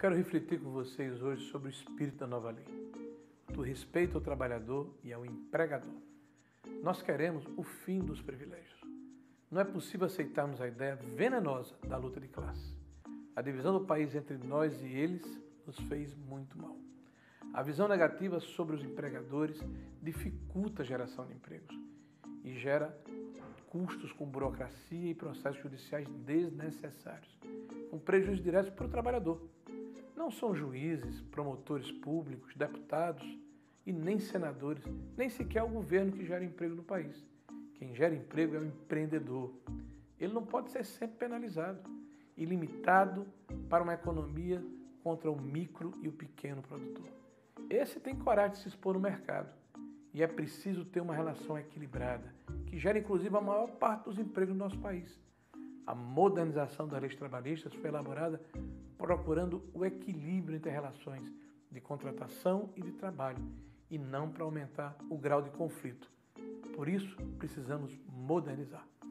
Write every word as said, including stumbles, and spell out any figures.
quero refletir com vocês hoje sobre o espírito da nova lei, do respeito ao trabalhador e ao empregador. Nós queremos o fim dos privilégios. Não é possível aceitarmos a ideia venenosa da luta de classe. A divisão do país entre nós e eles nos fez muito mal. A visão negativa sobre os empregadores dificulta a geração de empregos e gera custos com burocracia e processos judiciais desnecessários, com prejuízo direto para o trabalhador. Não são juízes, promotores públicos, deputados e nem senadores, nem sequer o governo que gera emprego no país. Quem gera emprego é o empreendedor. Ele não pode ser sempre penalizado e limitado para uma economia contra o micro e o pequeno produtor. Esse tem coragem de se expor no mercado e é preciso ter uma relação equilibrada, que gera inclusive a maior parte dos empregos no nosso país. A modernização das leis trabalhistas foi elaborada procurando o equilíbrio entre as relações de contratação e de trabalho, e não para aumentar o grau de conflito. Por isso, precisamos modernizar.